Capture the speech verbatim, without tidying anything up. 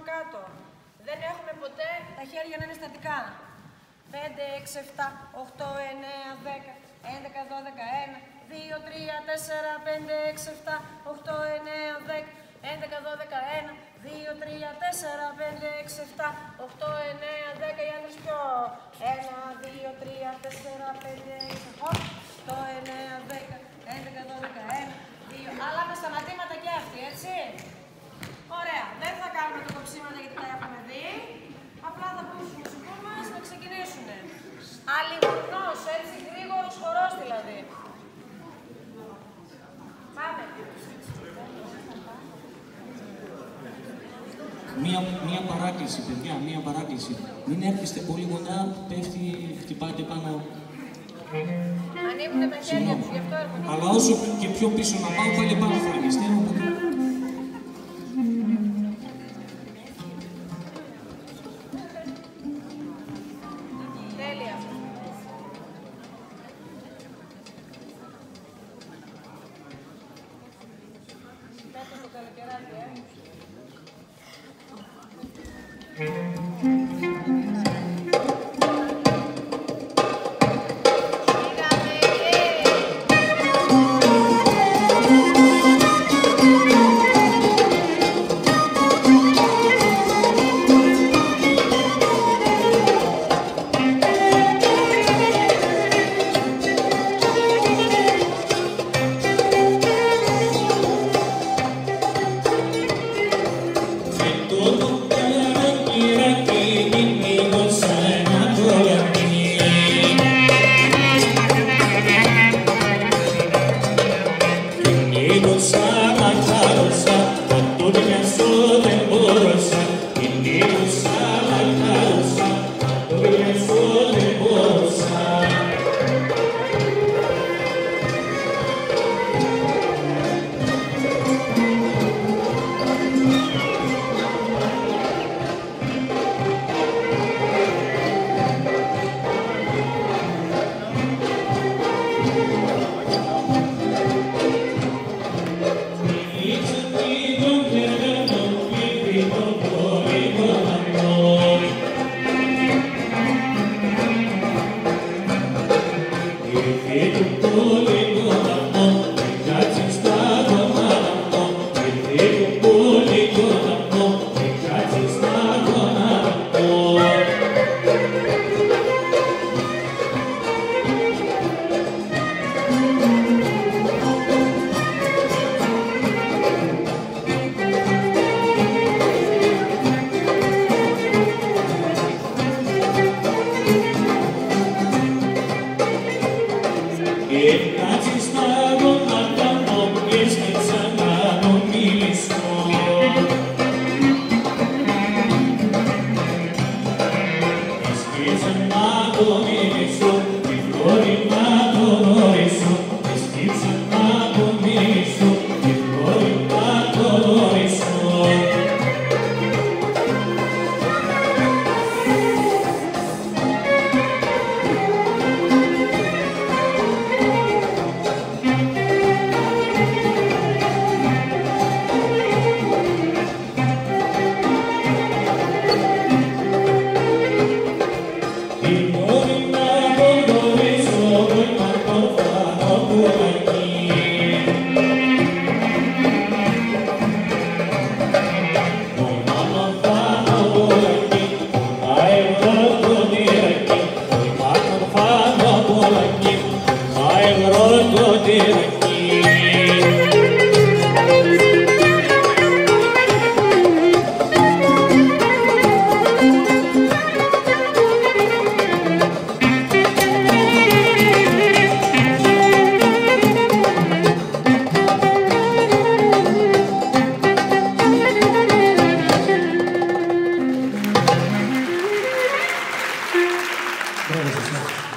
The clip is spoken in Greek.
κάτω. Δεν έχουμε ποτέ τα χέρια να είναι στατικά. πέντε, έξι, επτά, οκτώ, εννέα, δέκα, έντεκα, δώδεκα, ένα, δύο, τρία, τέσσερα, πέντε, έξι, επτά, οκτώ, εννέα, δέκα, έντεκα, δώδεκα, ένα, δύο, τρία, τέσσερα, πέντε, έξι, επτά, οκτώ, εννέα, δέκα, οι άντρες πιο. ένα, δύο, τρία, τέσσερα, πέντε, έξι, οκτώ, εννέα, δέκα, έντεκα, δώδεκα, ένα, δύο. Αλλά με σταματήματα και αυτοί, έτσι. Ωραία. Δεν θα κάνουμε το κοψίματα γιατί τα έχουμε δει. Απλά θα πούμε στους μουσικούς μας να ξεκινήσουν. Αλιγουρνός, έτσι γρήγορος χορός δηλαδή. Πάμε. Μία, μία παράκληση, παιδιά, μία παράκληση. Μην έρχεστε πολύ κοντά, πέφτει, χτυπάτε πάνω. Ανοίγουνε τα χέρια τους, γι' αυτό έρχονται. Αλλά όσο και πιο πίσω να πάω, πάλι πάνω θα αγκιστεί. Τέλεια. Πέτω το καλοκαιράκι, ε. Μπράβο σας.